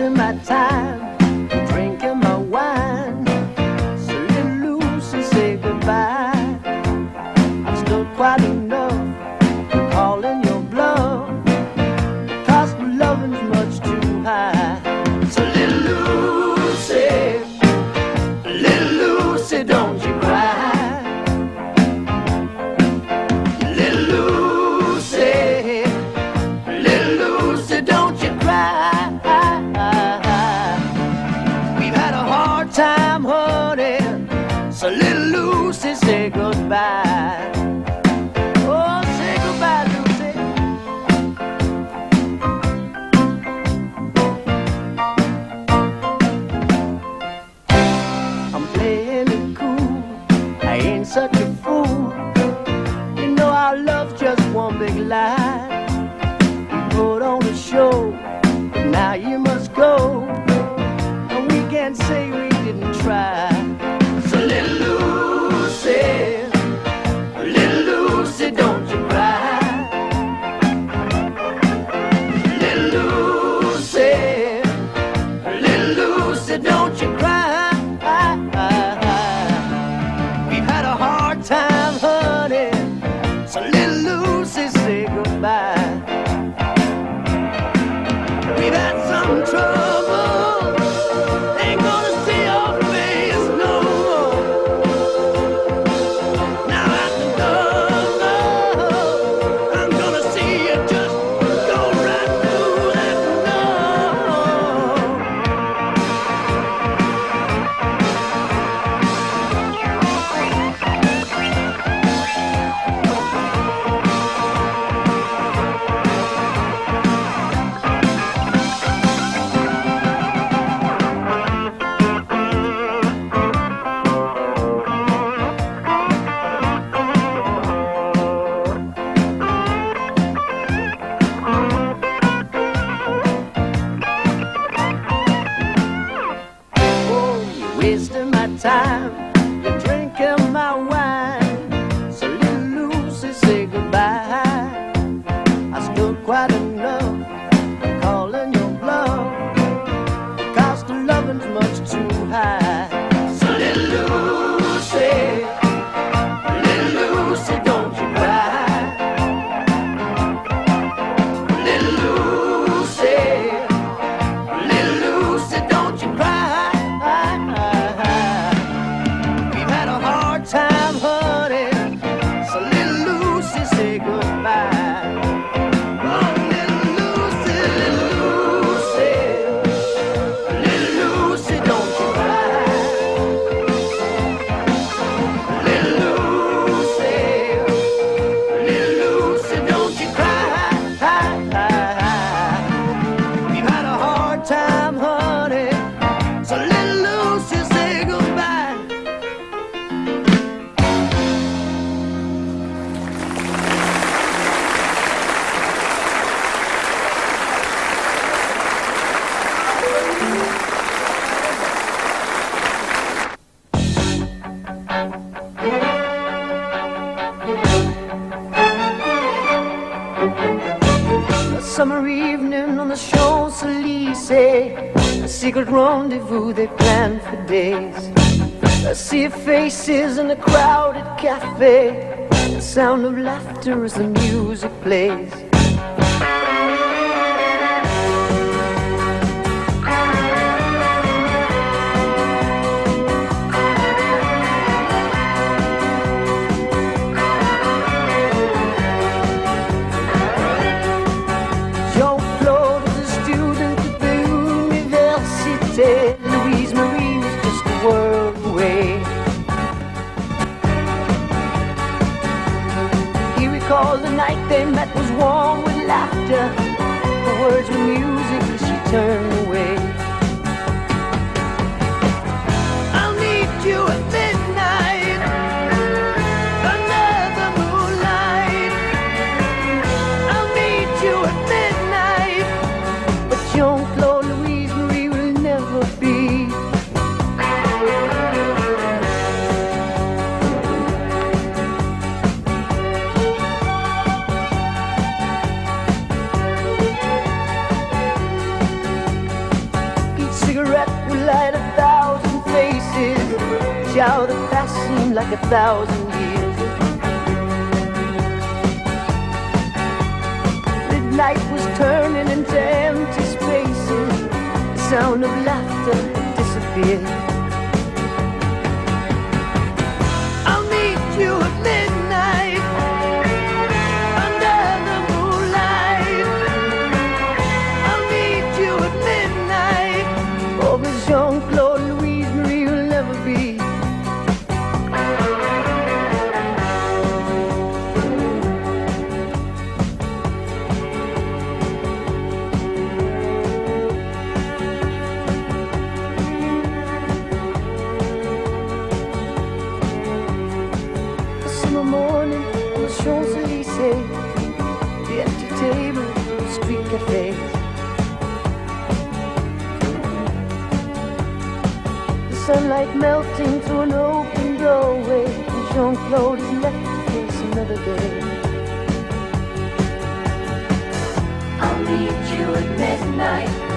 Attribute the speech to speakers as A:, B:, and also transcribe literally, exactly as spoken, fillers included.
A: wasting my time, drinking my wine. So little Lucy, say goodbye. I've stood quite enough calling your bluff. The cost of loving's much too high. So little Lucy, little Lucy, don't you cry. Little Lucy, little Lucy, don't you cry. We've had a hard time, honey, so little Lucy, say goodbye. Oh, say goodbye, Lucy. I'm playing it cool, I ain't such a fool. You know our love's just one big lie. We put on a show, but now you must go, and we can't say we didn't try. So little Lucy, little Lucy, don't you cry. Little Lucy, little Lucy, don't you cry. We've had a hard time, honey, so little Lucy, say goodbye. We've had some trouble, ain't gonna see your face no more. Now after love, I'm gonna see you just go right through that door. Oh, you're wasting my time, you're drinking my wine. So little Lucy, say goodbye. I stood quite enough calling your bluff. The cost of loving's much too high. So little Lucy, little Lucy, don't you cry. Little Lucy, little Lucy, don't you cry. We've had a hard time, honey, so little Lucy, say goodbye. Oh, little Lucy, little Lucy, little Lucy, don't you cry. Little Lucy, little Lucy, don't you cry. We've had a hard time, honey, so little Lucy, say goodbye. A summer evening on the Champs-Élysées, a secret rendezvous they planned for days. A sea of faces in a crowded cafe, the sound of laughter as the music plays. Jean-Claude was a student at the Université. Louise Marie was just a world away. He recalled the night they met was warm with laughter. The words were music as she turned away. I'll need you at midnight, under the moonlight. I'll meet you at midnight, but Jean-Claude, Louise Marie will never be. reach out, the past seemed like a thousand years. Midnight was turning into empty spaces. The sound of laughter disappeared. I'll meet you at midnight under the moonlight. I'll meet you at midnight. Oh, but Jean-Claude Louise Marie will never be. Summer morning on the Champs-Élysées, the empty table, street cafes. The sunlight melting through an open doorway, and Jean-Claude is left to face another day.
B: I'll meet you at midnight